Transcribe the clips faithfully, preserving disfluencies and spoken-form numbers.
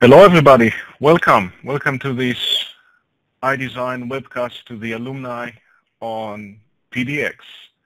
Hello everybody, welcome. Welcome to this IDesign webcast to the alumni on PDEx.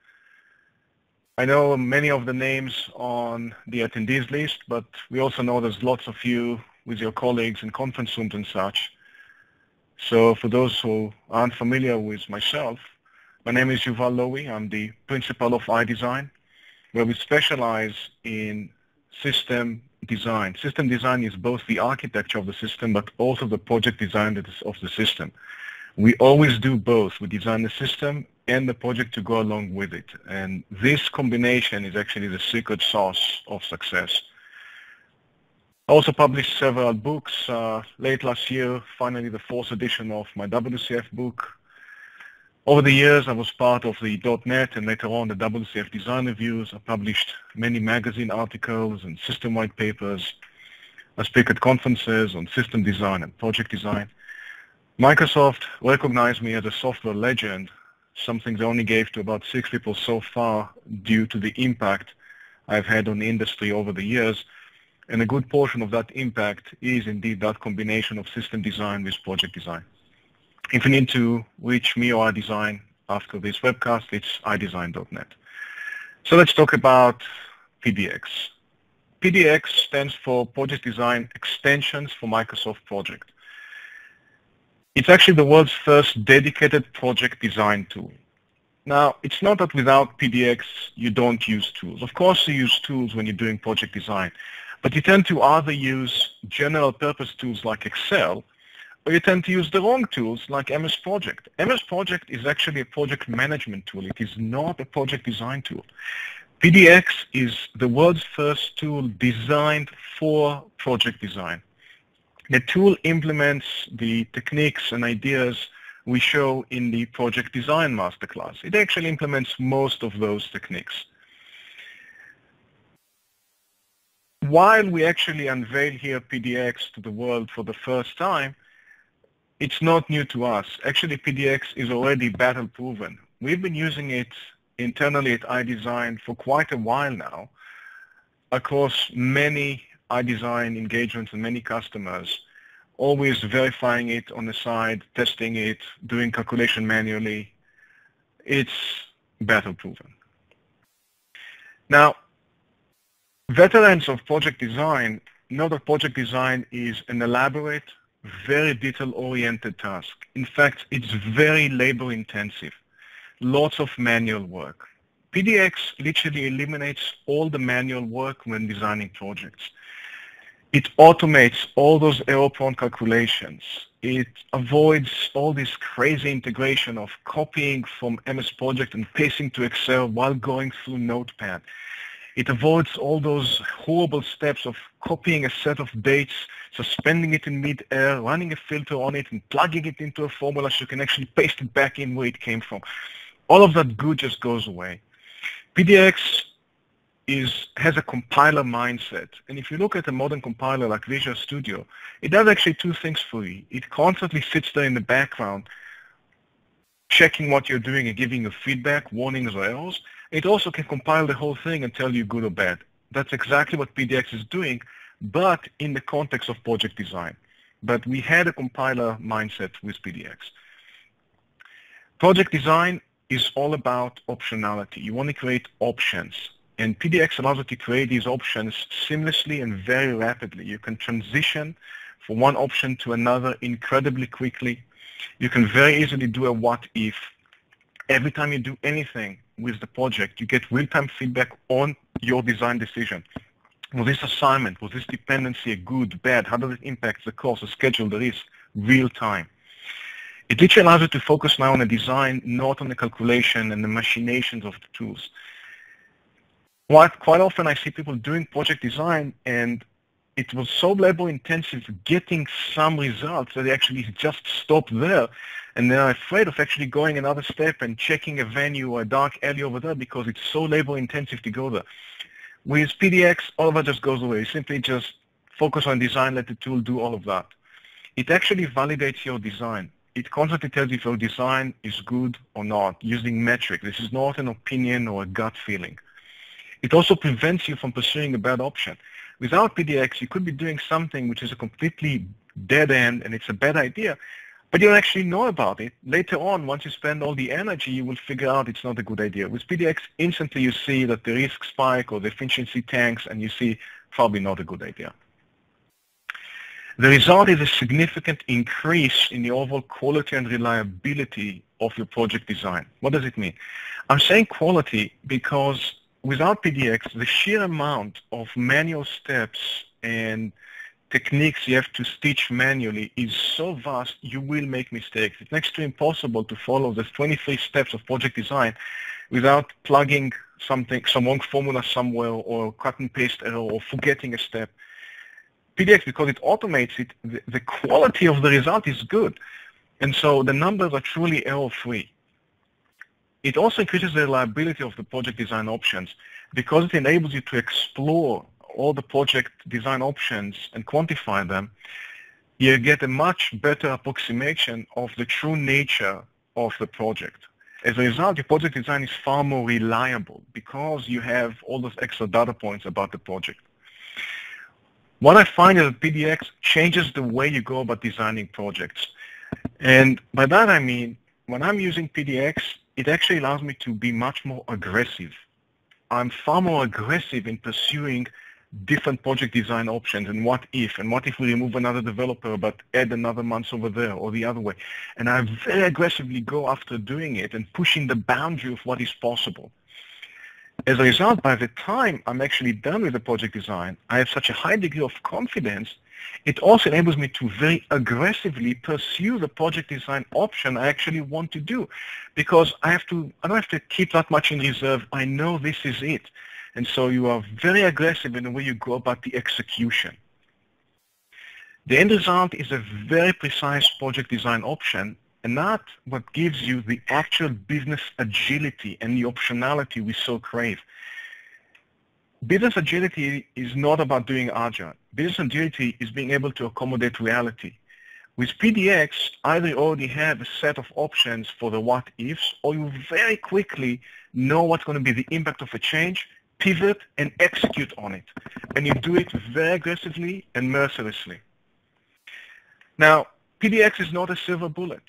I know many of the names on the attendees list, but we also know there's lots of you with your colleagues in conference rooms and such. So for those who aren't familiar with myself, my name is Yuval Lowy. I'm the principal of IDesign, where we specialize in system design. System design is both the architecture of the system, but also the project design of the system. We always do both. We design the system and the project to go along with it. And this combination is actually the secret sauce of success. I also published several books. Uh, late last year, finally the fourth edition of my W C F book. Over the years, I was part of the dot net and later on the W C F design reviews. I published many magazine articles and system white papers. I speak at conferences on system design and project design. Microsoft recognized me as a software legend, something they only gave to about six people so far due to the impact I've had on the industry over the years. And a good portion of that impact is indeed that combination of system design with project design. If you need to reach me or IDesign after this webcast, it's i design dot net. So let's talk about P D E X. P D E X stands for Project Design Extensions for Microsoft Project. It's actually the world's first dedicated project design tool. Now, it's not that without P D E X you don't use tools. Of course you use tools when you're doing project design, but you tend to either use general purpose tools like Excel, or you tend to use the wrong tools like M S Project. M S Project is actually a project management tool. It is not a project design tool. P D E X is the world's first tool designed for project design. The tool implements the techniques and ideas we show in the project design masterclass. It actually implements most of those techniques. While we actually unveil here P D E X to the world for the first time, it's not new to us. Actually, P D E X is already battle-proven. We've been using it internally at IDesign for quite a while now across many IDesign engagements and many customers, always verifying it on the side, testing it, doing calculation manually. It's battle-proven. Now, veterans of project design know that project design is an elaborate, very detail-oriented task. In fact, it's very labor-intensive. Lots of manual work. P D E X literally eliminates all the manual work when designing projects. It automates all those error-prone calculations. It avoids all this crazy integration of copying from M S Project and pasting to Excel while going through Notepad. It avoids all those horrible steps of copying a set of dates, suspending it in mid-air, running a filter on it, and plugging it into a formula so you can actually paste it back in where it came from. All of that good just goes away. P D E X is, has a compiler mindset. And if you look at a modern compiler like Visual Studio, it does actually two things for you. It constantly sits there in the background, checking what you're doing and giving you feedback, warnings or errors. It also can compile the whole thing and tell you good or bad. That's exactly what P D E X is doing, but in the context of project design. But we had a compiler mindset with P D E X. Project design is all about optionality. You want to create options. And P D E X allows you to create these options seamlessly and very rapidly. You can transition from one option to another incredibly quickly. You can very easily do a what-if. Every time you do anything with the project, you get real-time feedback on your design decision. Was this assignment, was this dependency a good, bad? How does it impact the cost, the schedule, the risk? Real-time. It literally allows you to focus now on the design, not on the calculation and the machinations of the tools. Quite, quite often I see people doing project design and it was so labor-intensive getting some results that they actually just stop there. And they're afraid of actually going another step and checking a venue or a dark alley over there because it's so labor-intensive to go there. With P D E X, all of that just goes away. You simply just focus on design, let the tool do all of that. It actually validates your design. It constantly tells you if your design is good or not using metrics. This is not an opinion or a gut feeling. It also prevents you from pursuing a bad option. Without P D E X, you could be doing something which is a completely dead end and it's a bad idea, but you don't actually know about it. Later on, once you spend all the energy, you will figure out it's not a good idea. With P D E X, instantly you see that the risk spike or the efficiency tanks, and you see probably not a good idea. The result is a significant increase in the overall quality and reliability of your project design. What does it mean? I'm saying quality because without P D E X, the sheer amount of manual steps and techniques you have to stitch manually is so vast, you will make mistakes. It's next to impossible to follow the twenty-three steps of project design without plugging something, some wrong formula somewhere, or cut and paste error, or forgetting a step. P D E X, because it automates it, the, the quality of the result is good. And so the numbers are truly error-free. It also increases the reliability of the project design options because it enables you to explore all the project design options and quantify them. You get a much better approximation of the true nature of the project. As a result, your project design is far more reliable because you have all those extra data points about the project. What I find is that P D E X changes the way you go about designing projects. And by that I mean, when I'm using P D E X, it actually allows me to be much more aggressive. I'm far more aggressive in pursuing different project design options and what if, and what if we remove another developer but add another month over there or the other way. And I very aggressively go after doing it and pushing the boundary of what is possible. As a result, by the time I'm actually done with the project design, I have such a high degree of confidence. It also enables me to very aggressively pursue the project design option I actually want to do, because I have to, I don't have to keep that much in reserve. I know this is it. And so you are very aggressive in the way you go about the execution. The end result is a very precise project design option, and that's what gives you the actual business agility and the optionality we so crave. Business agility is not about doing agile. Business agility is being able to accommodate reality. With P D E X, either you already have a set of options for the what-ifs, or you very quickly know what's going to be the impact of a change, pivot, and execute on it. And you do it very aggressively and mercilessly. Now, P D E X is not a silver bullet.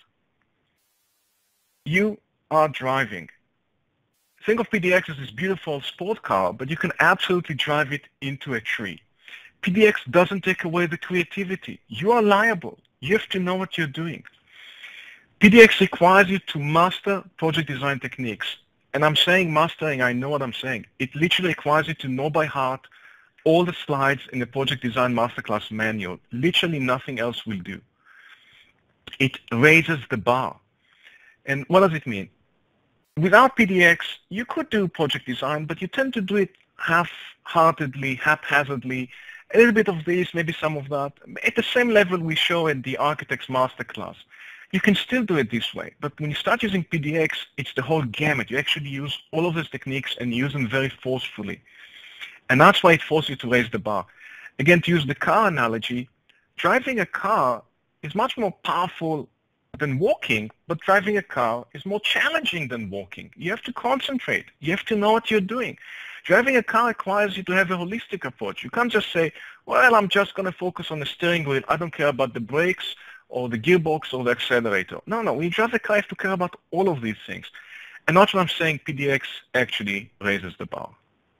You are driving. Think of P D E X as this beautiful sport car, but you can absolutely drive it into a tree. P D E X doesn't take away the creativity. You are liable. You have to know what you're doing. P D E X requires you to master project design techniques. And I'm saying mastering, I know what I'm saying. It literally requires you to know by heart all the slides in the project design masterclass manual. Literally nothing else will do. It raises the bar. And what does it mean? Without P D E X, you could do project design, but you tend to do it half-heartedly, haphazardly, a little bit of this, maybe some of that, at the same level we show at the Architects Masterclass. You can still do it this way, but when you start using P D E X, it's the whole gamut. You actually use all of those techniques and use them very forcefully. And that's why it forces you to raise the bar. Again, to use the car analogy, driving a car is much more powerful than walking, but driving a car is more challenging than walking. You have to concentrate. You have to know what you're doing. Driving a car requires you to have a holistic approach. You can't just say, well, I'm just going to focus on the steering wheel. I don't care about the brakes or the gearbox or the accelerator. No, no. When you drive a car, you have to care about all of these things. And that's what I'm saying. P D E X actually raises the bar.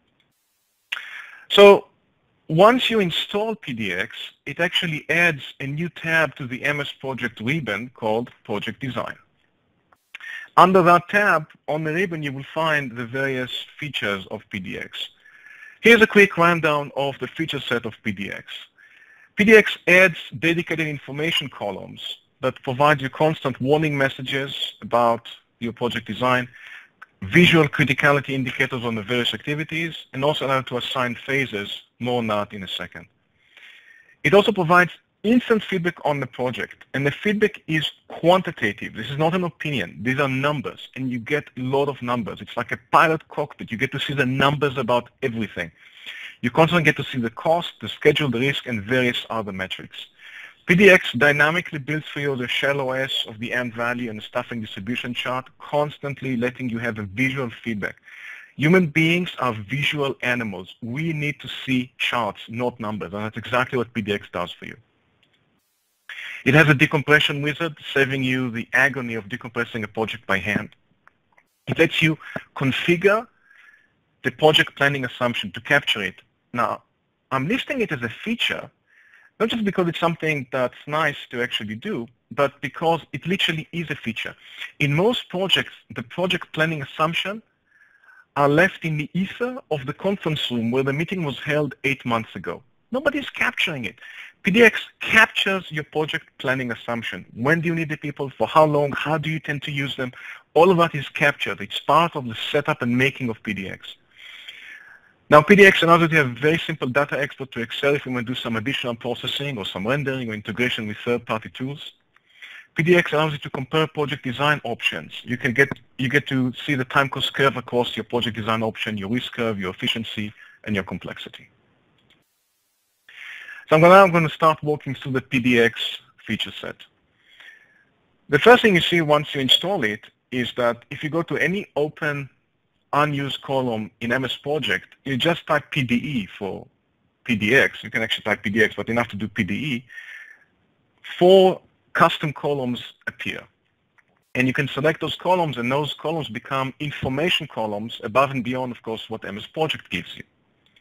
So once you install P D E X, it actually adds a new tab to the M S Project ribbon called Project Design. Under that tab, on the ribbon, you will find the various features of P D E X. Here's a quick rundown of the feature set of P D E X. P D E X adds dedicated information columns that provide you constant warning messages about your project design, visual criticality indicators on the various activities, and also allow you to assign phases. More on that in a second. It also provides instant feedback on the project, and the feedback is quantitative. This is not an opinion. These are numbers, and you get a lot of numbers. It's like a pilot cockpit. You get to see the numbers about everything. You constantly get to see the cost, the schedule, the risk, and various other metrics. P D E X dynamically builds for you the shell O S of the end value and the staffing distribution chart, constantly letting you have a visual feedback. Human beings are visual animals. We need to see charts, not numbers, and that's exactly what P D E X does for you. It has a decompression wizard, saving you the agony of decompressing a project by hand. It lets you configure the project planning assumption to capture it. Now, I'm listing it as a feature, not just because it's something that's nice to actually do, but because it literally is a feature. In most projects, the project planning assumption are left in the ether of the conference room where the meeting was held eight months ago. Nobody's capturing it. P D E X captures your project planning assumption. When do you need the people? For how long? How do you tend to use them? All of that is captured. It's part of the setup and making of P D E X. Now, P D E X allows you to have very simple data export to Excel if you want to do some additional processing or some rendering or integration with third-party tools. P D E X allows you to compare project design options. You can get you get to see the time cost curve across your project design option, your risk curve, your efficiency, and your complexity. So I'm now going to start walking through the P D E X feature set. The first thing you see once you install it is that if you go to any open unused column in M S Project, you just type P D E for P D E X. You can actually type P D E X, but enough to do P D E. Four custom columns appear. And you can select those columns, and those columns become information columns above and beyond, of course, what M S Project gives you.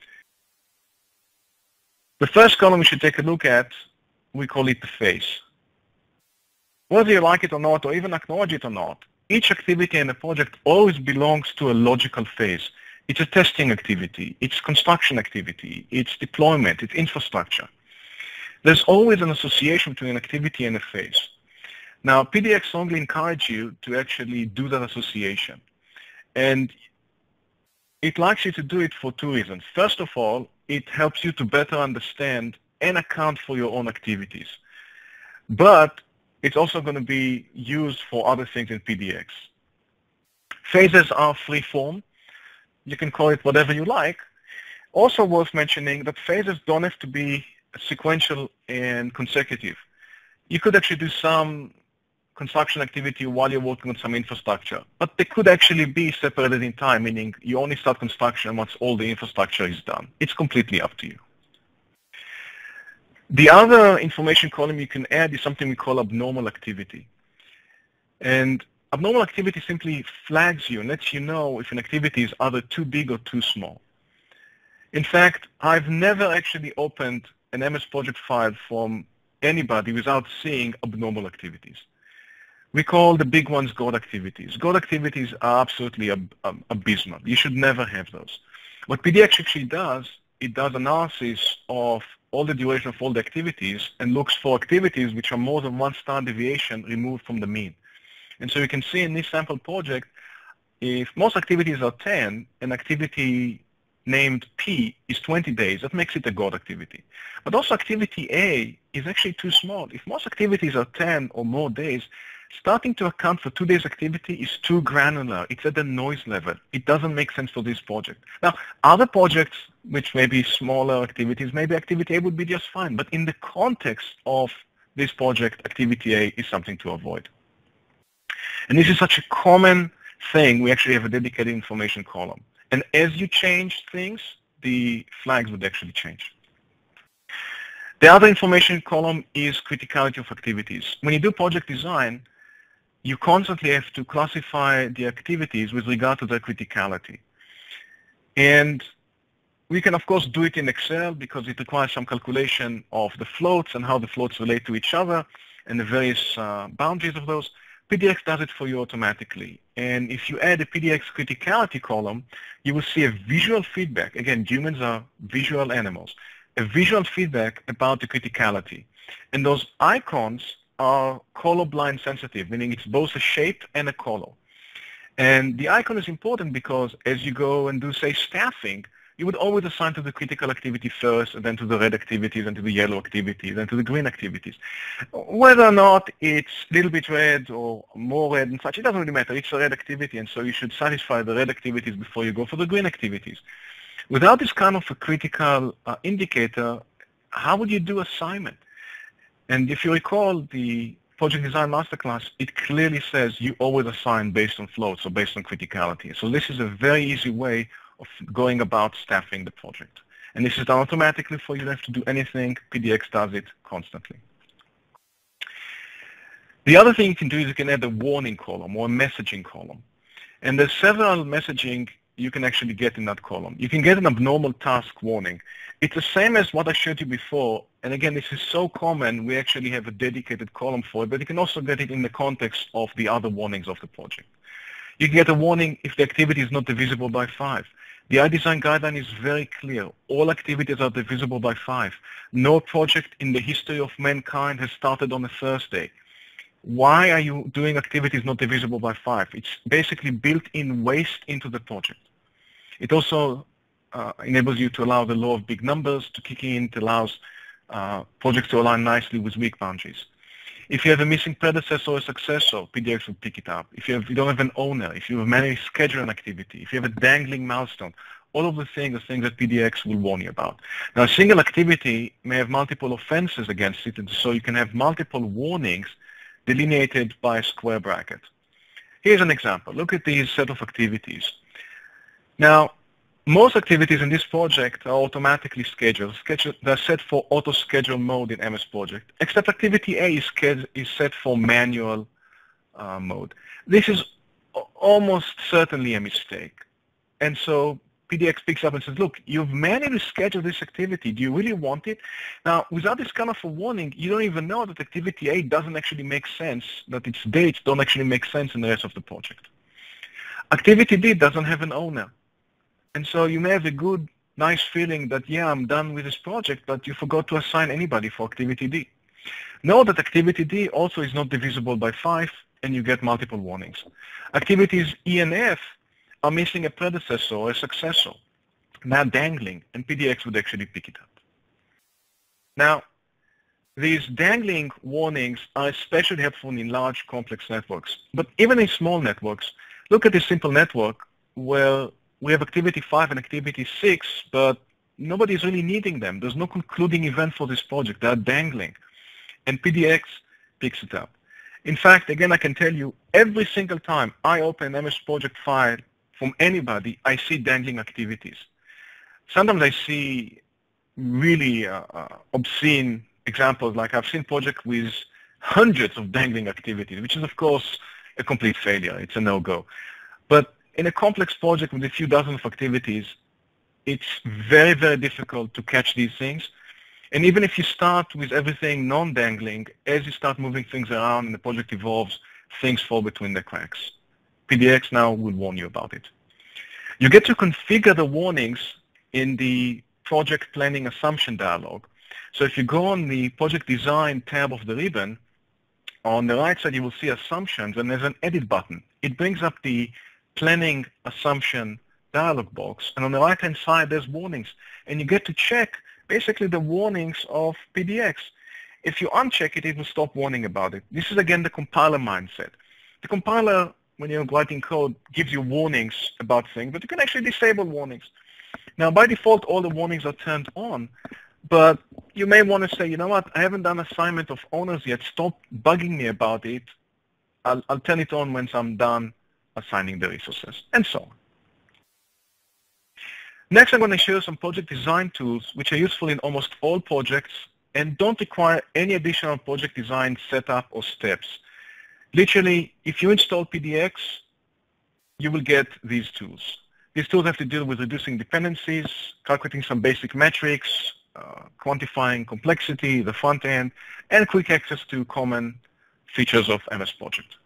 The first column we should take a look at, we call it the phase. Whether you like it or not, or even acknowledge it or not, each activity in a project always belongs to a logical phase. It's a testing activity, it's construction activity, it's deployment, it's infrastructure. There's always an association between an activity and a phase. Now, P D E X strongly encourages you to actually do that association. And it likes you to do it for two reasons. First of all, it helps you to better understand and account for your own activities. But it's also going to be used for other things in P D E X. Phases are free form. You can call it whatever you like. Also worth mentioning that phases don't have to be sequential and consecutive. You could actually do some construction activity while you're working on some infrastructure, but they could actually be separated in time, meaning you only start construction once all the infrastructure is done. It's completely up to you. The other information column you can add is something we call abnormal activity. And abnormal activity simply flags you and lets you know if an activity is either too big or too small. In fact, I've never actually opened an M S Project file from anybody without seeing abnormal activities. We call the big ones God activities. God activities are absolutely ab ab abysmal. You should never have those. What P D E X actually does, it does analysis of all the duration of all the activities and looks for activities which are more than one standard deviation removed from the mean. And so you can see in this sample project, if most activities are ten, an activity named P is twenty days, that makes it a God activity. But also activity A is actually too small. If most activities are ten or more days, starting to account for two days activity is too granular. It's at the noise level. It doesn't make sense for this project. Now, other projects, which may be smaller activities, maybe activity A would be just fine. But in the context of this project, activity A is something to avoid. And this is such a common thing, we actually have a dedicated information column. And as you change things, the flags would actually change. The other information column is criticality of activities. When you do project design, you constantly have to classify the activities with regard to their criticality. And we can, of course, do it in Excel because it requires some calculation of the floats and how the floats relate to each other and the various uh, boundaries of those. P D E X does it for you automatically. And if you add a P D E X criticality column, you will see a visual feedback. Again, humans are visual animals. A visual feedback about the criticality. And those icons are colorblind sensitive, meaning it's both a shape and a color. And the icon is important because as you go and do, say, staffing, you would always assign to the critical activity first, and then to the red activities, and to the yellow activities, and to the green activities. Whether or not it's a little bit red or more red and such, it doesn't really matter. It's a red activity, and so you should satisfy the red activities before you go for the green activities. Without this kind of a critical uh, indicator, how would you do assignment? And if you recall, the project design masterclass, it clearly says you always assign based on floats or based on criticality. So this is a very easy way of going about staffing the project. And this is done automatically for you. You don't have to do anything. P D E X does it constantly. The other thing you can do is you can add a warning column or a messaging column. And there's several messaging you can actually get in that column. You can get an abnormal task warning. It's the same as what I showed you before. And again, this is so common, we actually have a dedicated column for it, but you can also get it in the context of the other warnings of the project. You can get a warning if the activity is not divisible by five. The IDesign guideline is very clear. All activities are divisible by five. No project in the history of mankind has started on a Thursday. Why are you doing activities not divisible by five? It's basically built-in waste into the project. It also uh, enables you to allow the law of big numbers to kick in. It allows uh, projects to align nicely with weak boundaries. If you have a missing predecessor or successor, P D E X will pick it up. If you, have, you don't have an owner, if you have managed schedule an activity, if you have a dangling milestone, all of the things are things that P D E X will warn you about. Now, a single activity may have multiple offenses against it, and so you can have multiple warnings delineated by a square bracket. Here's an example. Look at these set of activities. Now, most activities in this project are automatically scheduled. They're set for auto-schedule mode in M S Project, except activity A is, is set for manual uh, mode. This is almost certainly a mistake. And so P D E X picks up and says, look, you've manually scheduled this activity. Do you really want it? Now, without this kind of a warning, you don't even know that activity A doesn't actually make sense, that its dates don't actually make sense in the rest of the project. Activity D doesn't have an owner. And so you may have a good, nice feeling that, yeah, I'm done with this project, but you forgot to assign anybody for activity D. Know that activity D also is not divisible by five, and you get multiple warnings. Activities E and F are missing a predecessor or a successor. They're dangling, and P D E X would actually pick it up. Now, these dangling warnings are especially helpful in large, complex networks. But even in small networks, look at this simple network where we have activity five and activity six, but nobody is really needing them. There's no concluding event for this project. They're dangling, and P D E X picks it up. In fact, again, I can tell you, every single time I open an M S Project file from anybody, I see dangling activities. Sometimes I see really uh, uh, obscene examples, like I've seen projects with hundreds of dangling activities, which is, of course, a complete failure. It's a no-go. But in a complex project with a few dozen of activities, it's very, very difficult to catch these things. And even if you start with everything non-dangling, as you start moving things around and the project evolves, things fall between the cracks. P D E X now will warn you about it. You get to configure the warnings in the project planning assumption dialog. So if you go on the project design tab of the ribbon, on the right side you will see assumptions, and there's an edit button. It brings up the planning assumption dialog box, and on the right hand side there's warnings, and you get to check basically the warnings of P D E X. If you uncheck it, it will stop warning about it. This is again the compiler mindset. The compiler, when you're writing code, gives you warnings about things, but you can actually disable warnings. Now, by default, all the warnings are turned on, but you may want to say, you know what, I haven't done assignment of owners yet. Stop bugging me about it. I'll, I'll turn it on once I'm done assigning the resources, and so on. Next, I'm going to show you some project design tools which are useful in almost all projects and don't require any additional project design setup or steps. Literally, if you install P D E X, you will get these tools. These tools have to deal with reducing dependencies, calculating some basic metrics, uh, quantifying complexity, the front end, and quick access to common features of M S Project.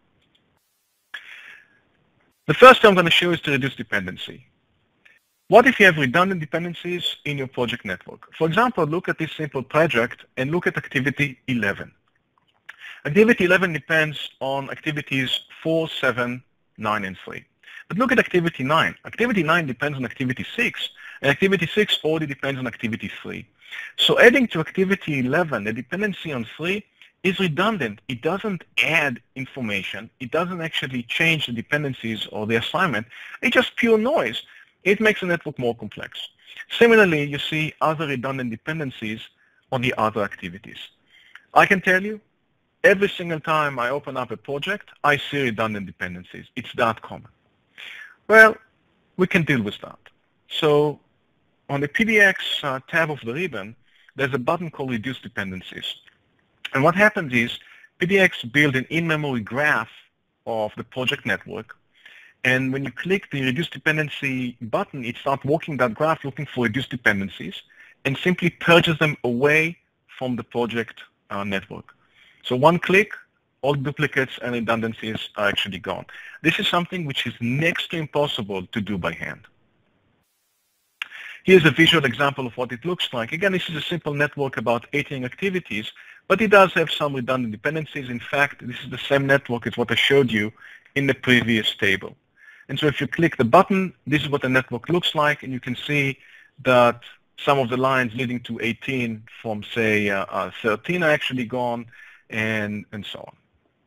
The first thing I'm going to show is to reduce dependency. What if you have redundant dependencies in your project network? For example, look at this simple project and look at activity eleven. Activity eleven depends on activities four, seven, nine, and three. But look at activity nine. Activity nine depends on activity six, and activity six already depends on activity three. So adding to activity eleven a dependency on three is redundant. It doesn't add information. It doesn't actually change the dependencies or the assignment. It's just pure noise. It makes the network more complex. Similarly, you see other redundant dependencies on the other activities. I can tell you every single time I open up a project, I see redundant dependencies. It's that common. Well, we can deal with that. So on the P D E X uh, tab of the ribbon, there's a button called Reduce Dependencies. And what happens is P D E X builds an in-memory graph of the project network. And when you click the Reduce Dependency button, it starts walking that graph looking for reduced dependencies and simply purges them away from the project uh, network. So one click, all duplicates and redundancies are actually gone. This is something which is next to impossible to do by hand. Here's a visual example of what it looks like. Again, this is a simple network about eighteen activities, but it does have some redundant dependencies. In fact, this is the same network as what I showed you in the previous table. And so if you click the button, this is what the network looks like, and you can see that some of the lines leading to eighteen from, say, uh, uh, thirteen are actually gone, and, and so on.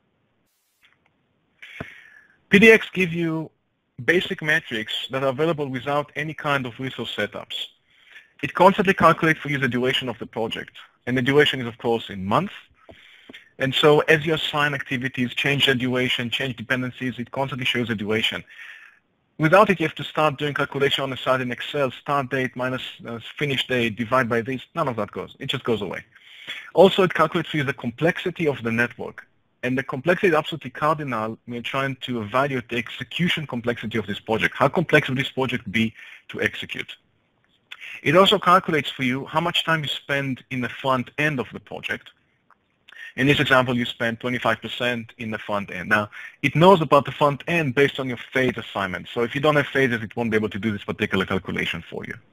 P D E X gives you basic metrics that are available without any kind of resource setups. It constantly calculates for you the duration of the project, and the duration is, of course, in months. And so as you assign activities, change the duration, change dependencies, it constantly shows the duration. Without it, you have to start doing calculation on the side in Excel, start date minus uh, finish date, divide by this. None of that goes. It just goes away. Also, it calculates for you the complexity of the network. And the complexity is absolutely cardinal when you're trying to evaluate the execution complexity of this project. How complex will this project be to execute? It also calculates for you how much time you spend in the front end of the project. In this example, you spend twenty-five percent in the front end. Now, it knows about the front end based on your phase assignment. So if you don't have phases, it won't be able to do this particular calculation for you.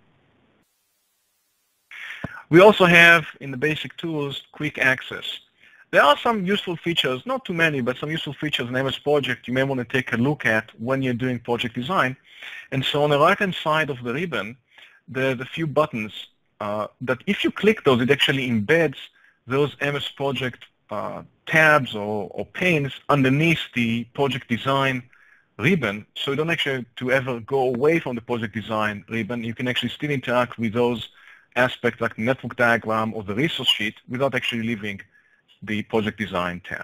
We also have, in the basic tools, quick access. There are some useful features, not too many, but some useful features in M S Project you may want to take a look at when you're doing project design. And so on the right-hand side of the ribbon, there's a few buttons uh, that if you click those, it actually embeds those M S Project uh, tabs or, or panes underneath the project design ribbon, so you don't actually have to ever go away from the project design ribbon. You can actually still interact with those aspects like the network diagram or the resource sheet without actually leaving the project design tab.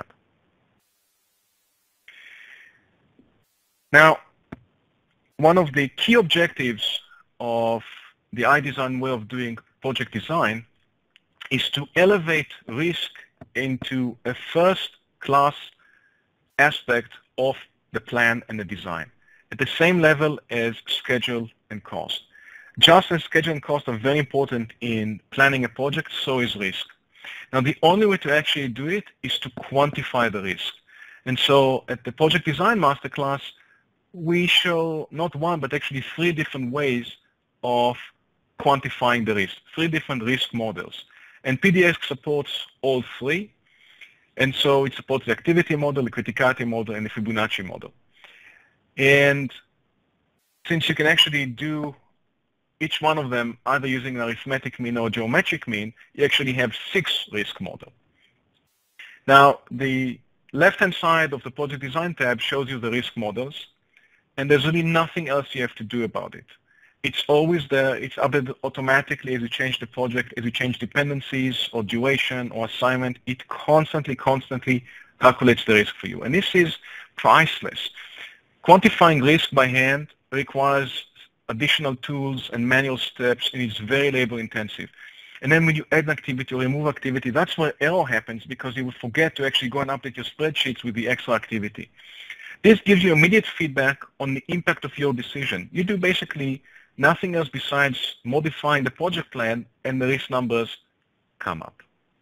Now, one of the key objectives of the IDesign way of doing project design is to elevate risk into a first-class aspect of the plan and the design, at the same level as schedule and cost. Just as schedule and cost are very important in planning a project, so is risk. Now, the only way to actually do it is to quantify the risk. And so at the Project Design Masterclass, we show not one, but actually three different ways of quantifying the risk, three different risk models. And P D E X supports all three. And so it supports the activity model, the criticality model, and the Fibonacci model. And since you can actually do each one of them either using an arithmetic mean or geometric mean, you actually have six risk models. Now, the left-hand side of the Project Design tab shows you the risk models, and there's really nothing else you have to do about it. It's always there. It's updated automatically as you change the project, as you change dependencies or duration or assignment. It constantly, constantly calculates the risk for you. And this is priceless. Quantifying risk by hand requires additional tools and manual steps, and it's very labor intensive. And then when you add an activity or remove activity, that's where error happens because you will forget to actually go and update your spreadsheets with the extra activity. This gives you immediate feedback on the impact of your decision. You do basically nothing else besides modifying the project plan, and the risk numbers come up.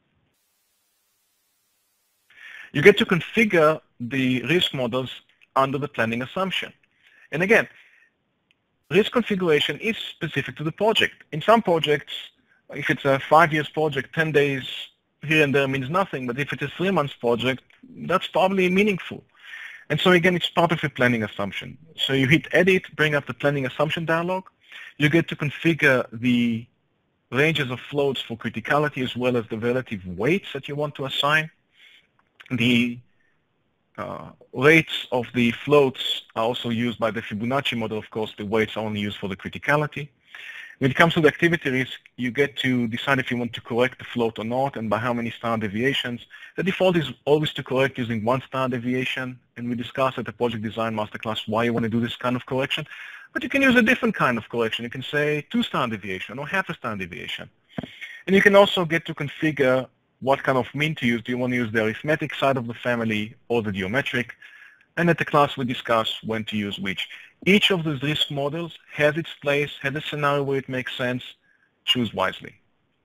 You get to configure the risk models under the planning assumption. And again, risk configuration is specific to the project. In some projects, if it's a five years project, ten days here and there means nothing, but if it's a three months project, that's probably meaningful. And so again, it's part of your planning assumption. So you hit edit, bring up the planning assumption dialog. You get to configure the ranges of floats for criticality as well as the relative weights that you want to assign. The uh, rates of the floats are also used by the Fibonacci model. Of course, the weights are only used for the criticality. When it comes to the activity risk, you get to decide if you want to correct the float or not, and by how many standard deviations. The default is always to correct using one standard deviation, and we discussed at the project design masterclass why you want to do this kind of correction. But you can use a different kind of correction. You can say two standard deviation or half a standard deviation. And you can also get to configure what kind of mean to use. Do you want to use the arithmetic side of the family or the geometric? And at the class we discuss when to use which. Each of these risk models has its place, has a scenario where it makes sense. Choose wisely.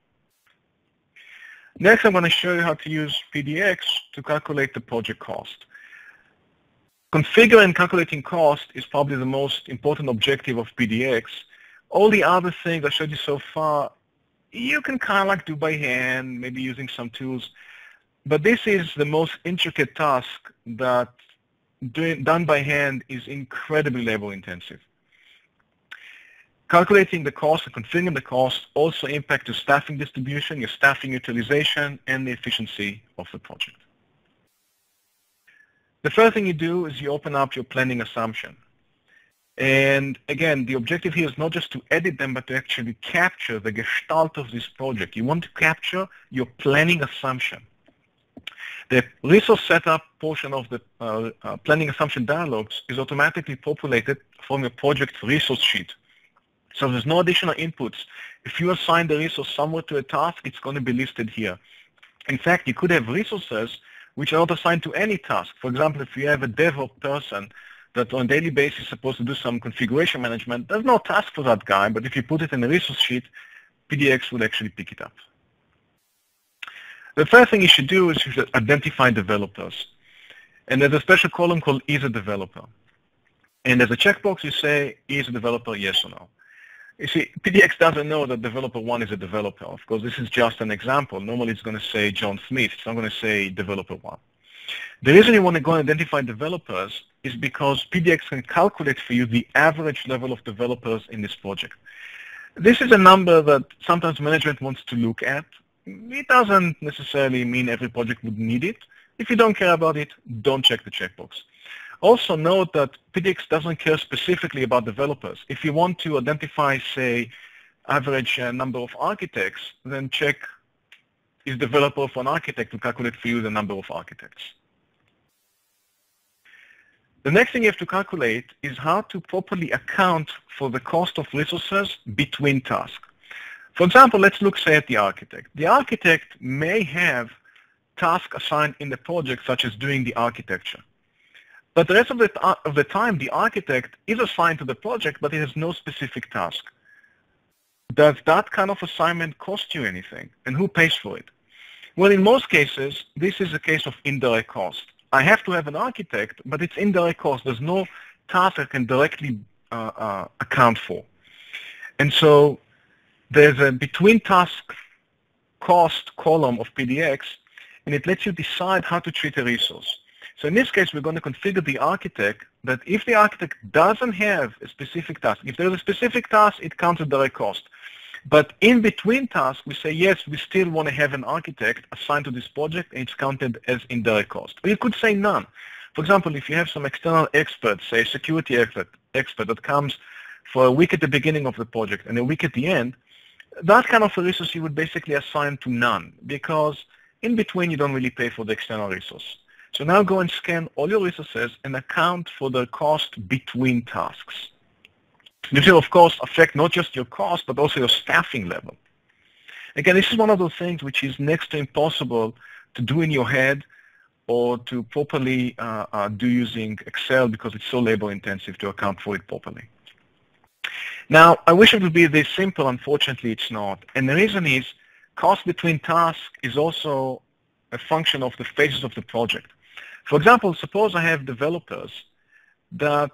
Next, I'm going to show you how to use P D E X to calculate the project cost. Configuring and calculating cost is probably the most important objective of P D E X. All the other things I showed you so far, you can kind of like do by hand, maybe using some tools. But this is the most intricate task that Doing, done by hand is incredibly labor intensive. Calculating the cost and configuring the cost also impact your staffing distribution, your staffing utilization, and the efficiency of the project. The first thing you do is you open up your planning assumption. And again, the objective here is not just to edit them, but to actually capture the gestalt of this project. You want to capture your planning assumption. The resource setup portion of the uh, uh, planning assumption dialogues is automatically populated from your project's resource sheet. So there's no additional inputs. If you assign the resource somewhere to a task, it's going to be listed here. In fact, you could have resources which are not assigned to any task. For example, if you have a DevOps person that on a daily basis is supposed to do some configuration management, there's no task for that guy, but if you put it in a resource sheet, P D E X will actually pick it up. The first thing you should do is you should identify developers. And there's a special column called is a developer. And there's a checkbox you say, is a developer, yes or no. You see, P D E X doesn't know that developer one is a developer. Of course, this is just an example. Normally it's going to say John Smith. It's not going to say developer one. The reason you want to go and identify developers is because P D E X can calculate for you the average level of developers in this project. This is a number that sometimes management wants to look at. It doesn't necessarily mean every project would need it. If you don't care about it, don't check the checkbox. Also note that P D E X doesn't care specifically about developers. If you want to identify, say, average uh, number of architects, then check is developer of an architect to calculate for you the number of architects. The next thing you have to calculate is how to properly account for the cost of resources between tasks. For example, let's look, say, at the architect. The architect may have tasks assigned in the project, such as doing the architecture. But the rest of the, of the time, the architect is assigned to the project, but it has no specific task. Does that kind of assignment cost you anything? And who pays for it? Well, in most cases, this is a case of indirect cost. I have to have an architect, but it's indirect cost. There's no task I can directly uh, uh, account for. And so there's a between task cost column of P D E X, and it lets you decide how to treat a resource. So in this case, we're going to configure the architect that if the architect doesn't have a specific task, if there's a specific task, it counts as direct cost. But in between tasks, we say, yes, we still want to have an architect assigned to this project, and it's counted as indirect cost. Or you could say none. For example, if you have some external expert, say a security expert, expert that comes for a week at the beginning of the project and a week at the end, that kind of a resource you would basically assign to none, because in between you don't really pay for the external resource. So now go and scan all your resources and account for the cost between tasks. This will, of course, affect not just your cost, but also your staffing level. Again, this is one of those things which is next to impossible to do in your head or to properly uh, uh, do using Excel, because it's so labor intensive to account for it properly. Now, I wish it would be this simple. Unfortunately, it's not. And the reason is cost between tasks is also a function of the phases of the project. For example, suppose I have developers that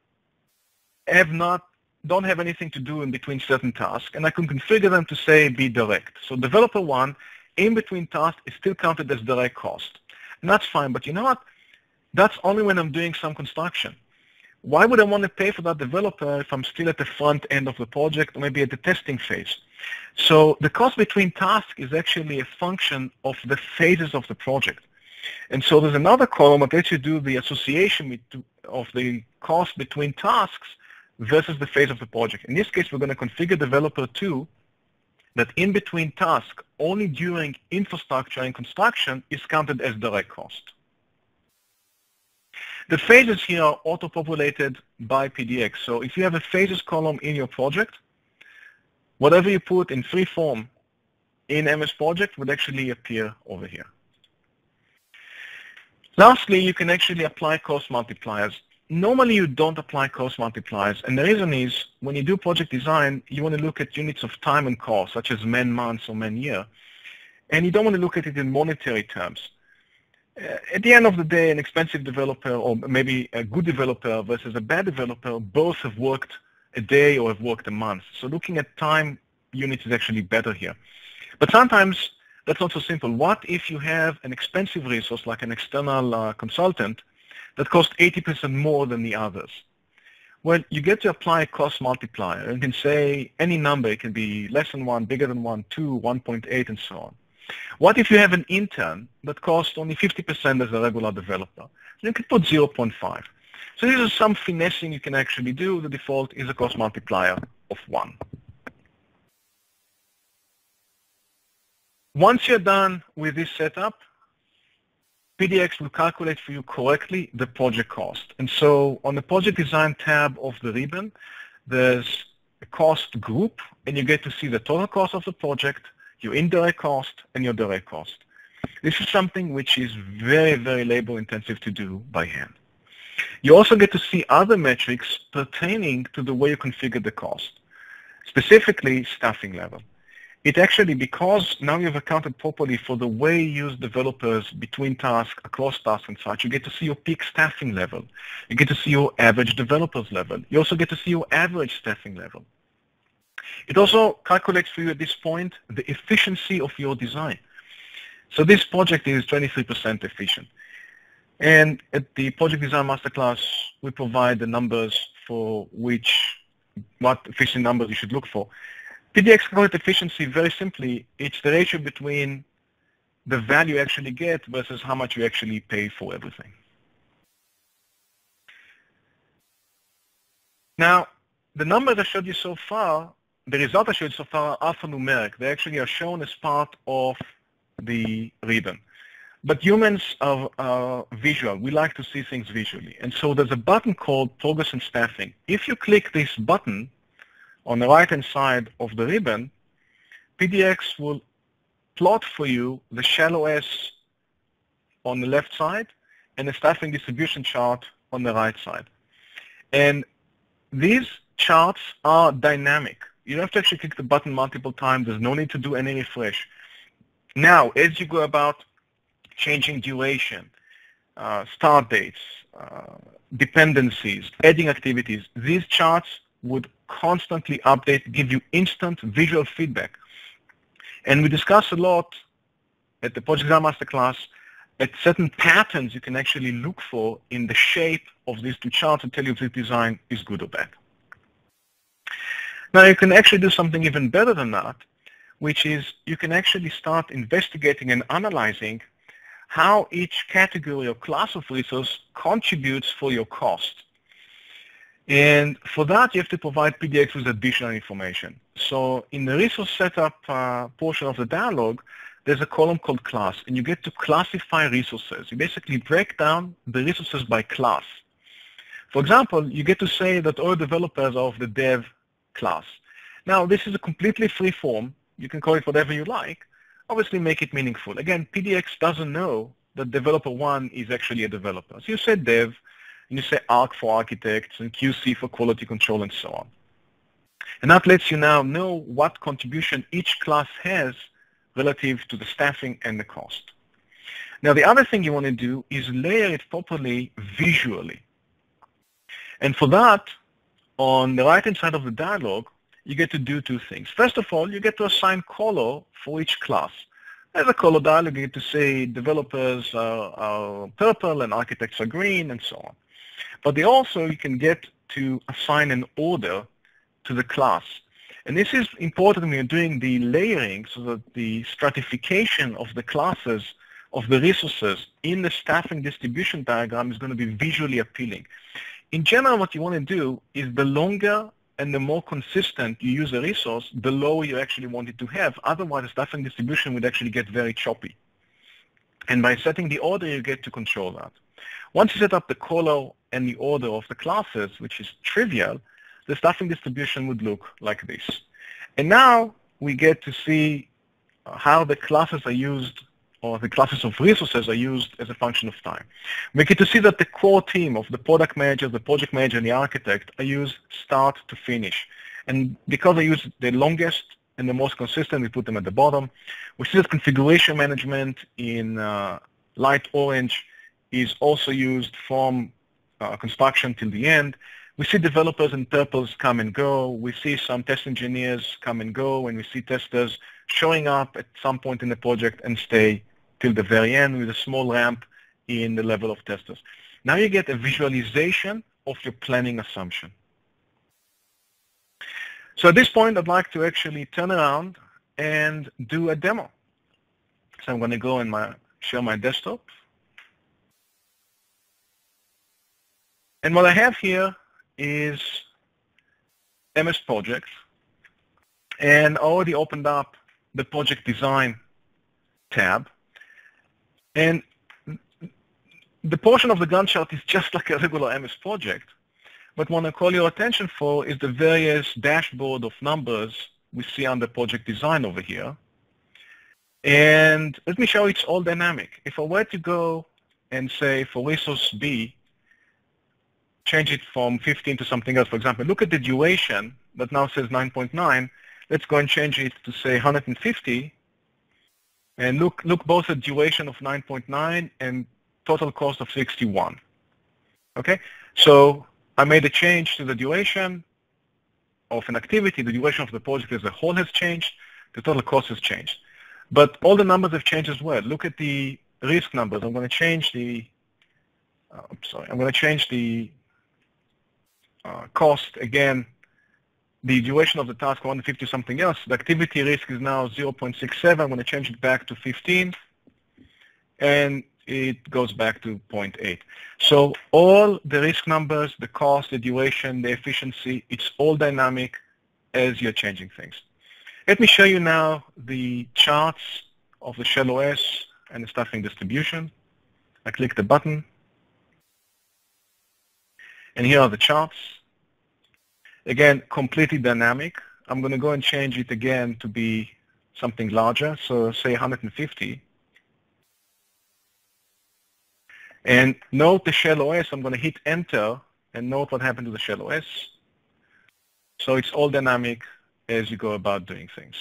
have not, don't have anything to do in between certain tasks, and I can configure them to say be direct. So developer one, in between tasks, is still counted as direct cost. And that's fine, but you know what? That's only when I'm doing some construction. Why would I want to pay for that developer if I'm still at the front end of the project or maybe at the testing phase? So the cost between tasks is actually a function of the phases of the project. And so there's another column that lets you do the association of the cost between tasks versus the phase of the project. In this case, we're going to configure developer two that in between tasks, only during infrastructure and construction is counted as direct cost. The phases here are auto-populated by P D E X. So if you have a phases column in your project, whatever you put in free form in M S Project would actually appear over here. Lastly, you can actually apply cost multipliers. Normally, you don't apply cost multipliers, and the reason is when you do project design, you want to look at units of time and cost, such as man months or man year, and you don't want to look at it in monetary terms. Uh, at the end of the day, an expensive developer or maybe a good developer versus a bad developer, both have worked a day or have worked a month. So looking at time units is actually better here. But sometimes that's not so simple. What if you have an expensive resource like an external uh, consultant that costs eighty percent more than the others? Well, you get to apply a cost multiplier. You can say any number. It can be less than one, bigger than one, two, one point eight, and so on. What if you have an intern that costs only fifty percent as a regular developer? You can put zero point five. So this is some finessing you can actually do. The default is a cost multiplier of one. Once you're done with this setup, P D E X will calculate for you correctly the project cost. And so on the project design tab of the ribbon, there's a cost group, and you get to see the total cost of the project, your indirect cost, and your direct cost. This is something which is very, very labor intensive to do by hand. You also get to see other metrics pertaining to the way you configure the cost, specifically staffing level. It actually, because now you've accounted properly for the way you use developers between tasks, across tasks and such, you get to see your peak staffing level. You get to see your average developers level. You also get to see your average staffing level. It also calculates for you at this point the efficiency of your design. So this project is twenty-three percent efficient. And at the Project Design Masterclass, we provide the numbers for which, what efficient numbers you should look for. P D E X calculates efficiency very simply. It's the ratio between the value you actually get versus how much you actually pay for everything. Now, the numbers I showed you so far, the results I showed you so far are alphanumeric. They actually are shown as part of the ribbon. But humans are, are visual. We like to see things visually. And so there's a button called Progress and Staffing. If you click this button on the right-hand side of the ribbon, P D E X will plot for you the shallow S on the left side and the staffing distribution chart on the right side. And these charts are dynamic. You don't have to actually click the button multiple times. There's no need to do any refresh. Now, as you go about changing duration, uh, start dates, uh, dependencies, adding activities, these charts would constantly update, give you instant visual feedback. And we discuss a lot at the Project Design Masterclass at certain patterns you can actually look for in the shape of these two charts and tell you if this design is good or bad. Now you can actually do something even better than that, which is you can actually start investigating and analyzing how each category or class of resource contributes for your cost. And for that, you have to provide P D E X with additional information. So in the resource setup uh, portion of the dialog, there's a column called class, and you get to classify resources. You basically break down the resources by class. For example, you get to say that all developers are of the dev class. Now, this is a completely free form. You can call it whatever you like. Obviously, make it meaningful. Again, P D E X doesn't know that developer one is actually a developer. So you say dev, and you say arc for architects, and Q C for quality control, and so on. And that lets you now know what contribution each class has relative to the staffing and the cost. Now, the other thing you want to do is layer it properly visually. And for that, on the right-hand side of the dialog, you get to do two things. First of all, you get to assign color for each class. There's a color dialog. You get to say developers are, are purple and architects are green, and so on. But they also, you can get to assign an order to the class. And this is important when you're doing the layering so that the stratification of the classes of the resources in the staffing distribution diagram is going to be visually appealing. in general, what you want to do is the longer and the more consistent you use a resource, the lower you actually want it to have. Otherwise, the stuffing distribution would actually get very choppy. And by setting the order, you get to control that. Once you set up the color and the order of the classes, which is trivial, the stuffing distribution would look like this. And now we get to see how the classes are used, or the classes of resources are used as a function of time. We get to see that the core team of the product manager, the project manager, and the architect are used start to finish. And because I use the longest and the most consistent, we put them at the bottom. We see that configuration management in uh, light orange is also used from uh, construction till the end. We see developers in purples come and go. We see some test engineers come and go, and we see testers showing up at some point in the project and stay till the very end with a small ramp in the level of testers. Now you get a visualization of your planning assumption. So at this point, I'd like to actually turn around and do a demo. So I'm going to go and my, share my desktop. And what I have here is M S Project. And I already opened up the Project Design tab. And the portion of the Gantt chart is just like a regular M S project. But what I call your attention for is the various dashboard of numbers we see under Project Design over here. And let me show you, it's all dynamic. If I were to go and say for resource B, change it from fifteen to something else, for example, look at the duration that now says nine point nine. Let's go and change it to say one hundred fifty. And look, look both at duration of nine point nine and total cost of sixty-one. Okay, so I made a change to the duration of an activity. The duration of the project as a whole has changed. The total cost has changed. But all the numbers have changed as well. Look at the risk numbers. I'm going to change the, uh, I'm sorry, I'm going to change the uh, cost again. The duration of the task, one hundred fifty something else. The activity risk is now zero point six seven. I'm going to change it back to fifteen. And it goes back to zero point eight. So all the risk numbers, the cost, the duration, the efficiency, it's all dynamic as you're changing things. Let me show you now the charts of the Shell O S and the stuffing distribution. I click the button. And here are the charts. Again, completely dynamic. I'm going to go and change it again to be something larger, so say one hundred fifty. And note the Shell O S. I'm going to hit enter and note what happened to the Shell O S. So it's all dynamic as you go about doing things.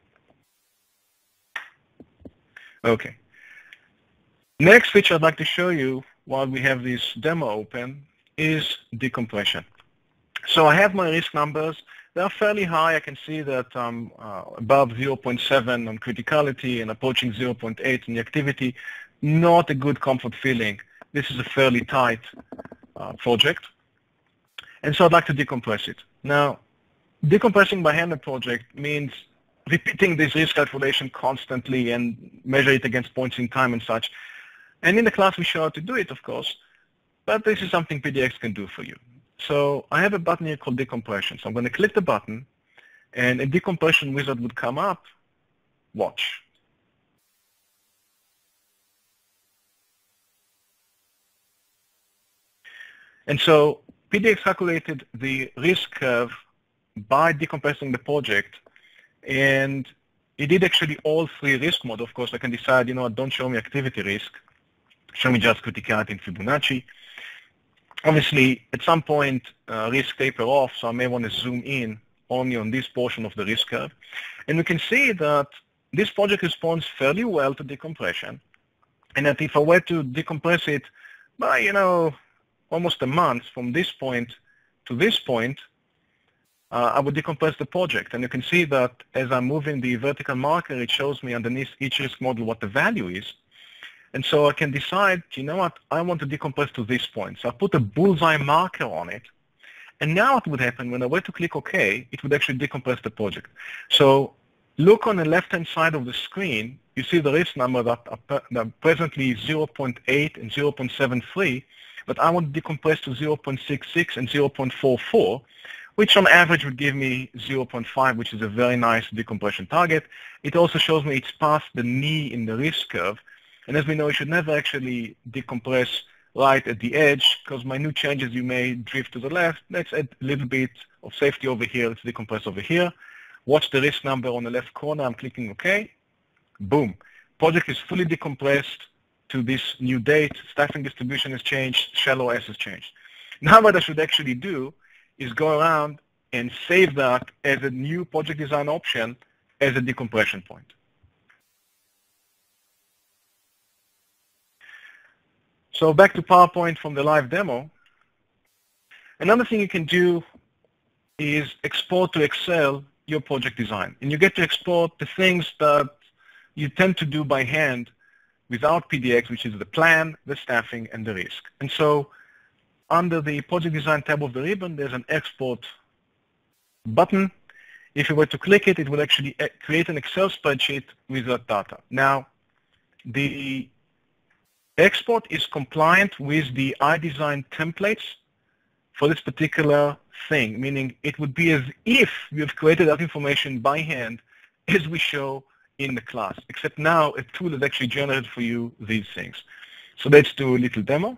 Okay. Next feature I'd like to show you while we have this demo open is decompression. So I have my risk numbers. They're fairly high. I can see that I'm uh, above zero point seven on criticality and approaching zero point eight in the activity. Not a good comfort feeling. This is a fairly tight uh, project. And so I'd like to decompress it. Now, decompressing by hand a project means repeating this risk calculation constantly and measure it against points in time and such. And in the class we show how to do it, of course, but this is something P D E X can do for you. So I have a button here called decompression. So I'm going to click the button, and a decompression wizard would come up. Watch. And so P D E X calculated the risk curve by decompressing the project, and it did actually all three risk modes. Of course, I can decide, you know what, don't show me activity risk, show me just criticality and Fibonacci. Obviously, at some point, uh, risk taper off, so I may want to zoom in only on this portion of the risk curve. And we can see that this project responds fairly well to decompression, and that if I were to decompress it by, you know, almost a month from this point to this point, uh, I would decompress the project. And you can see that as I'm moving the vertical marker, it shows me underneath each risk model what the value is. And so I can decide, you know what, I want to decompress to this point. So I put a bullseye marker on it. And now what would happen when I were to click OK, it would actually decompress the project. So look on the left-hand side of the screen, you see the risk number that are, that are presently zero point eight and zero point seven three, but I want to decompress to zero point six six and zero point four four, which on average would give me zero point five, which is a very nice decompression target. It also shows me it's past the knee in the risk curve. And as we know, you should never actually decompress right at the edge, because minute changes you may drift to the left. Let's add a little bit of safety over here. Let's decompress over here. Watch the risk number on the left corner. I'm clicking OK. Boom. Project is fully decompressed to this new date. Staffing distribution has changed. Shallow S has changed. Now what I should actually do is go around and save that as a new project design option as a decompression point. So back to PowerPoint from the live demo. Another thing you can do is export to Excel your project design. And you get to export the things that you tend to do by hand without P D E X, which is the plan, the staffing, and the risk. And so under the project design tab of the ribbon, there's an export button. If you were to click it, it will actually create an Excel spreadsheet with that data. Now, the export is compliant with the IDesign templates for this particular thing, meaning it would be as if you have created that information by hand as we show in the class, except now a tool has actually generated for you these things. So let's do a little demo.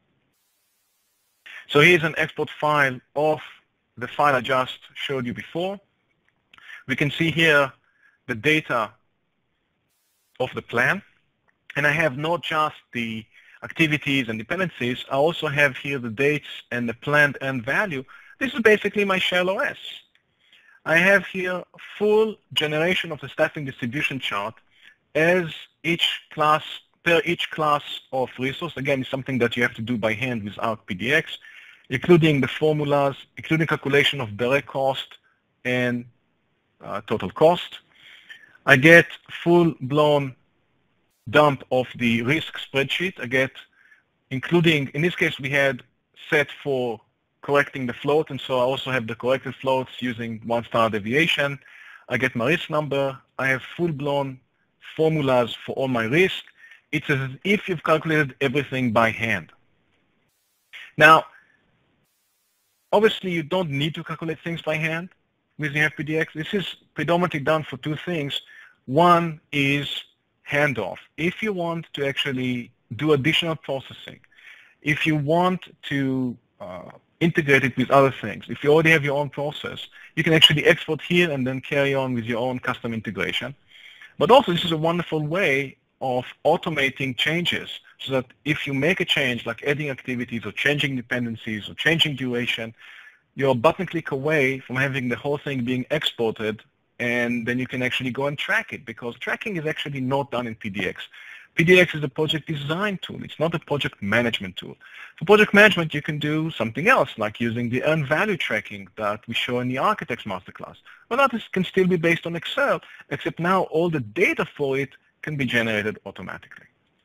So here's an export file of the file I just showed you before. We can see here the data of the plan. And I have not just the activities and dependencies, I also have here the dates and the planned end value. This is basically my shallow S. I have here full generation of the staffing distribution chart as each class, per each class of resource. Again, it's something that you have to do by hand without P D E X, including the formulas, including calculation of direct cost and uh, total cost. I get full-blown dump of the risk spreadsheet. I get, including, in this case, we had set for correcting the float, and so I also have the corrected floats using one standard deviation. I get my risk number. I have full-blown formulas for all my risk. It's as if you've calculated everything by hand. Now, obviously, you don't need to calculate things by hand with the P D E X. This is predominantly done for two things. One is handoff. If you want to actually do additional processing, if you want to uh, integrate it with other things, if you already have your own process, you can actually export here and then carry on with your own custom integration. But also, this is a wonderful way of automating changes, so that if you make a change, like adding activities or changing dependencies or changing duration, you're a button click away from having the whole thing being exported, and then you can actually go and track it, because tracking is actually not done in P D E X. P D E X is a project design tool. It's not a project management tool. For project management, you can do something else, like using the earned value tracking that we show in the Architects Masterclass. But that is, can still be based on Excel, except now all the data for it can be generated automatically.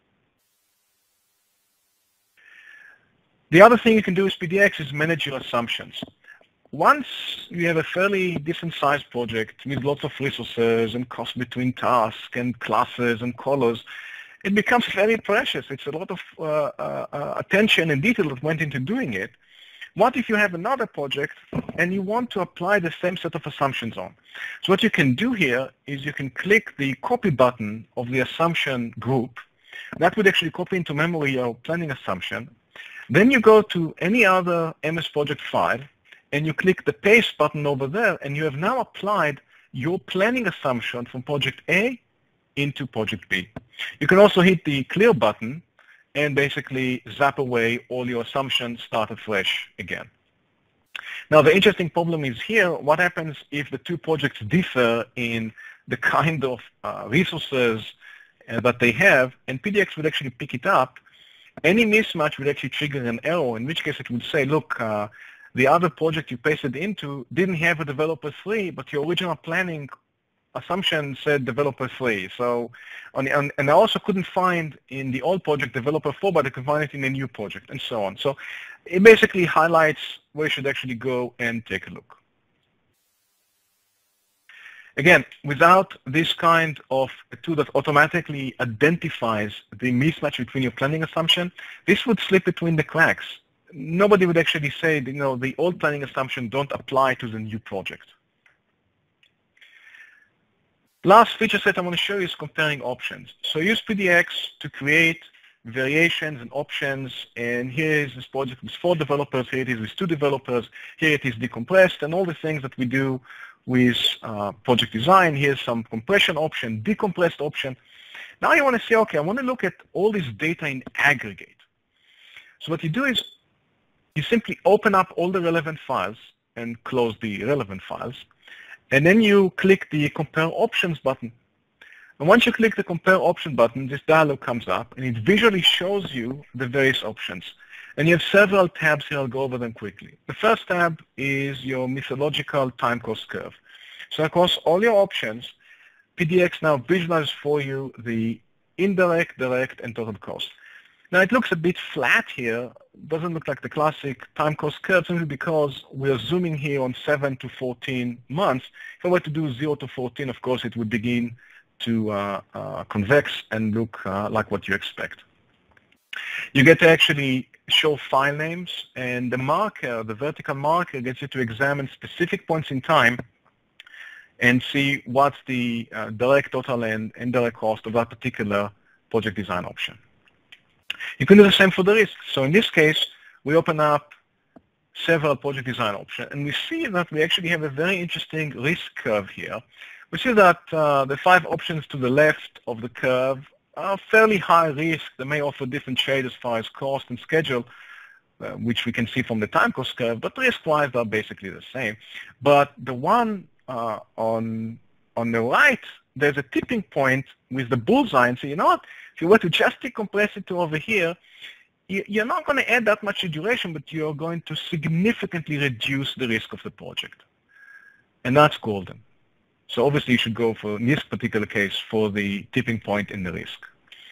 The other thing you can do with P D E X is manage your assumptions. Once you have a fairly decent sized project with lots of resources and cost between tasks and classes and colors, it becomes very precious. It's a lot of uh, uh, attention and detail that went into doing it. What if you have another project and you want to apply the same set of assumptions on? So what you can do here is you can click the copy button of the assumption group. That would actually copy into memory your planning assumption. Then you go to any other M S project file and you click the paste button over there, and you have now applied your planning assumption from project A into project B. You can also hit the clear button and basically zap away all your assumptions, start afresh again. Now, the interesting problem is here, what happens if the two projects differ in the kind of uh, resources uh, that they have, and P D E X would actually pick it up. Any mismatch would actually trigger an error, in which case it would say, look, uh, the other project you pasted into didn't have a developer three, but your original planning assumption said developer three. So, on, on, and I also couldn't find in the old project developer four, but I could find it in a new project, and so on. So it basically highlights where you should actually go and take a look. Again, without this kind of a tool that automatically identifies the mismatch between your planning assumption, this would slip between the cracks. Nobody would actually say, you know, the old planning assumption don't apply to the new project. Last feature set I want to show you is comparing options. So use P D E X to create variations and options, and here is this project with four developers, here it is with two developers, here it is decompressed, and all the things that we do with uh, project design. Here's some compression option, decompressed option. Now you want to say, okay, I want to look at all this data in aggregate. So what you do is you simply open up all the relevant files and close the relevant files, and then you click the compare options button. And once you click the compare option button, this dialog comes up and it visually shows you the various options. And you have several tabs here. I'll go over them quickly. The first tab is your methodological time cost curve. So across all your options, P D E X now visualizes for you the indirect, direct, and total cost. Now it looks a bit flat here. It doesn't look like the classic time cost curve simply because we're zooming here on seven to fourteen months. If I were to do zero to fourteen, of course, it would begin to uh, uh, convex and look uh, like what you expect. You get to actually show file names, and the marker, the vertical marker, gets you to examine specific points in time and see what's the uh, direct, total, and indirect cost of that particular project design option. You can do the same for the risk. So in this case, we open up several project design options, and we see that we actually have a very interesting risk curve here. We see that uh, the five options to the left of the curve are fairly high risk. They may offer different shades as far as cost and schedule, uh, which we can see from the time cost curve, but risk-wise they're basically the same. But the one uh, on, on the right, there's a tipping point with the bullseye, and so you know what, if you were to just decompress it to over here, you, you're not going to add that much duration, but you're going to significantly reduce the risk of the project. And that's golden. So obviously you should go for, in this particular case, for the tipping point in the risk.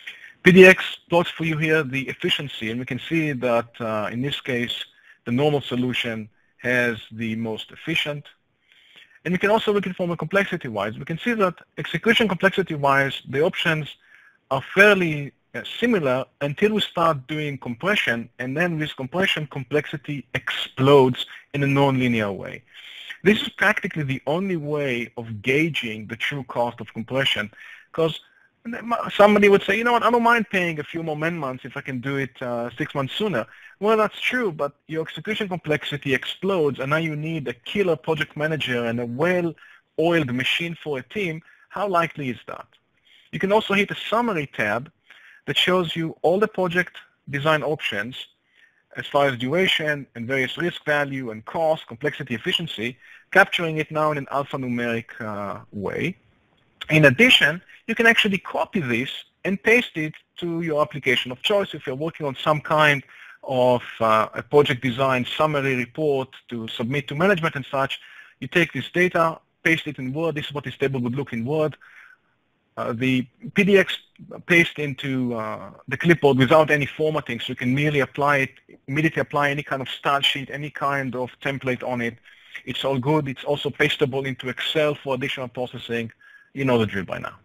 P D E X plots for you here the efficiency, and we can see that uh, in this case, the normal solution has the most efficient. And we can also look at it from a complexity-wise. We can see that execution complexity-wise, the options are fairly uh, similar until we start doing compression, and then with compression, complexity explodes in a non-linear way. This is practically the only way of gauging the true cost of compression, because somebody would say, you know what, I don't mind paying a few more man months if I can do it uh, six months sooner. Well, that's true, but your execution complexity explodes, and now you need a killer project manager and a well-oiled machine for a team. How likely is that? You can also hit a summary tab that shows you all the project design options as far as duration and various risk value and cost, complexity, efficiency, capturing it now in an alphanumeric uh, way. In addition, you can actually copy this and paste it to your application of choice. If you're working on some kind of uh, a project design summary report to submit to management and such, you take this data, paste it in Word. This is what this table would look in Word. Uh, the P D E X paste into uh, the clipboard without any formatting, so you can merely apply it, immediately apply any kind of style sheet, any kind of template on it. It's all good. It's also pastable into Excel for additional processing. You know the drill by now.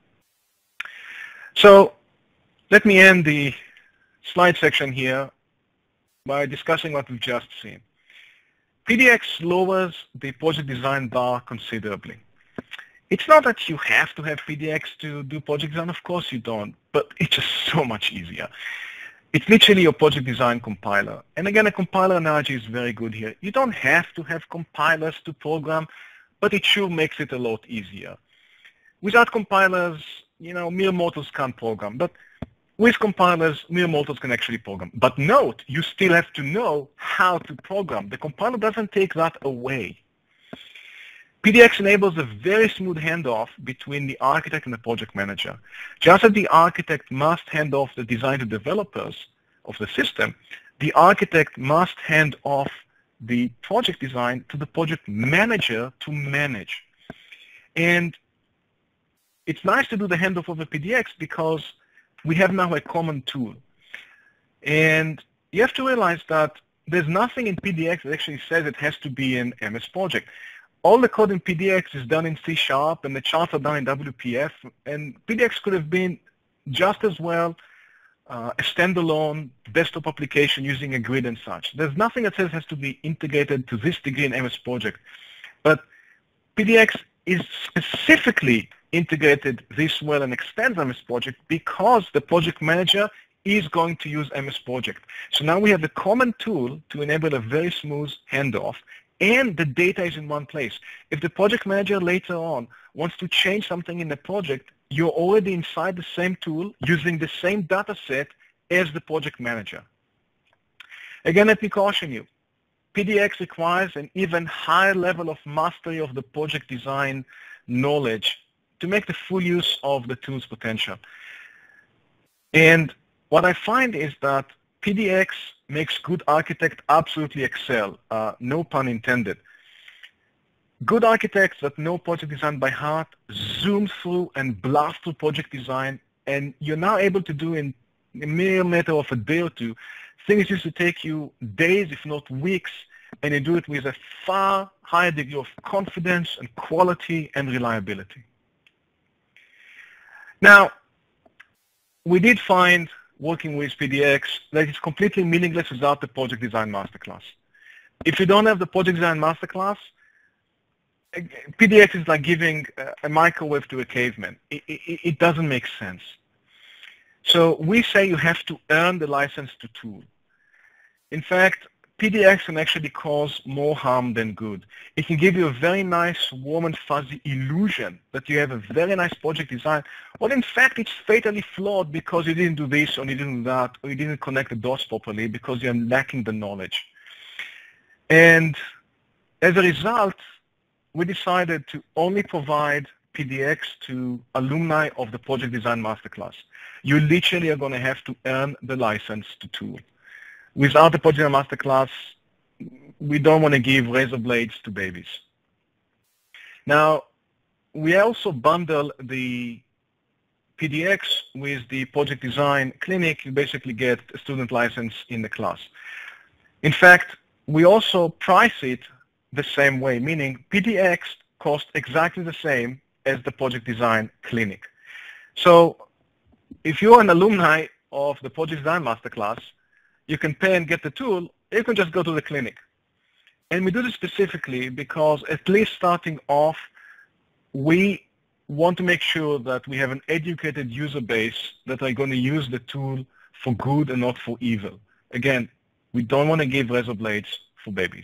So let me end the slide section here by discussing what we've just seen. P D E X lowers the project design bar considerably. It's not that you have to have P D E X to do project design, of course you don't, but it's just so much easier. It's literally your project design compiler. And again, a compiler analogy is very good here. You don't have to have compilers to program, but it sure makes it a lot easier. Without compilers, you know, mere mortals can't program, but with compilers, mere mortals can actually program. But note, you still have to know how to program. The compiler doesn't take that away. P D E X enables a very smooth handoff between the architect and the project manager. Just as the architect must hand off the design to developers of the system, the architect must hand off the project design to the project manager to manage. And it's nice to do the handoff over P D E X because we have now a common tool. And you have to realize that there's nothing in P D E X that actually says it has to be an M S project. all the code in P D X is done in C sharp, and the charts are done in W P F, and P D X could have been just as well uh, a standalone desktop application using a grid and such. There's nothing that says it has to be integrated to this degree in M S Project, but P D X is specifically integrated this well and extends M S Project because the project manager is going to use M S Project. So now we have a common tool to enable a very smooth handoff, and the data is in one place. If the project manager later on wants to change something in the project, you're already inside the same tool using the same data set as the project manager. Again, let me caution you. P D X requires an even higher level of mastery of the project design knowledge to make the full use of the tool's potential. And what I find is that P D X makes good architects absolutely excel, uh, no pun intended. Good architects that know project design by heart zoom through and blast through project design, and you're now able to do in a mere matter of a day or two things used to take you days, if not weeks, and you do it with a far higher degree of confidence and quality and reliability. Now, we did find, working with P D X, that it's completely meaningless without the Project Design Masterclass. If you don't have the Project Design Masterclass, P D X is like giving a microwave to a caveman. It, it, it doesn't make sense. So we say you have to earn the license to tool. In fact, P D X can actually cause more harm than good. It can give you a very nice, warm and fuzzy illusion that you have a very nice project design, when in fact it's fatally flawed because you didn't do this or you didn't do that, or you didn't connect the dots properly because you're lacking the knowledge. And as a result, we decided to only provide P D X to alumni of the Project Design Masterclass. You literally are going to have to earn the license to tool. Without the Project Design Masterclass, we don't want to give razor blades to babies. Now, we also bundle the P D X with the Project Design Clinic. You basically get a student license in the class. In fact, we also price it the same way, meaning P D X costs exactly the same as the Project Design Clinic. So if you're an alumni of the Project Design Masterclass, you can pay and get the tool, you can just go to the clinic. And we do this specifically because, at least starting off, we want to make sure that we have an educated user base that are going to use the tool for good and not for evil. Again, we don't want to give razor blades for babies.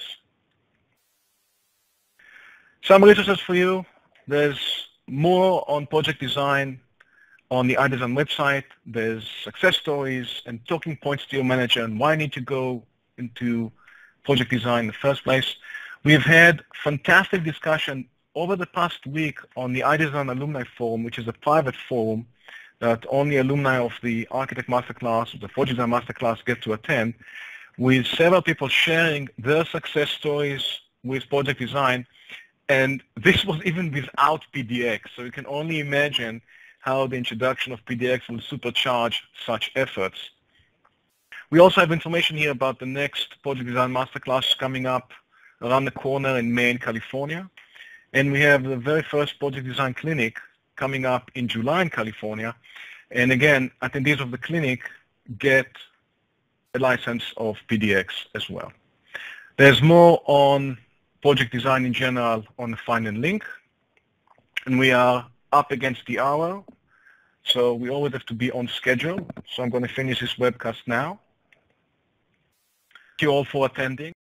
Some resources for you. There's more on project design on the IDesign website. There's success stories and talking points to your manager and why you need to go into project design in the first place. We've had fantastic discussion over the past week on the IDesign Alumni Forum, which is a private forum that only alumni of the Architect Masterclass, the Project Design Masterclass get to attend, with several people sharing their success stories with project design. And this was even without P D X, so you can only imagine how the introduction of P D X will supercharge such efforts. We also have information here about the next Project Design Masterclass coming up around the corner in May in California. And we have the very first Project Design Clinic coming up in July in California. And again, attendees of the clinic get a license of P D X as well. There's more on project design in general on the final link. And we are up against the hour, so we always have to be on schedule. So I'm going to finish this webcast now. Thank you all for attending.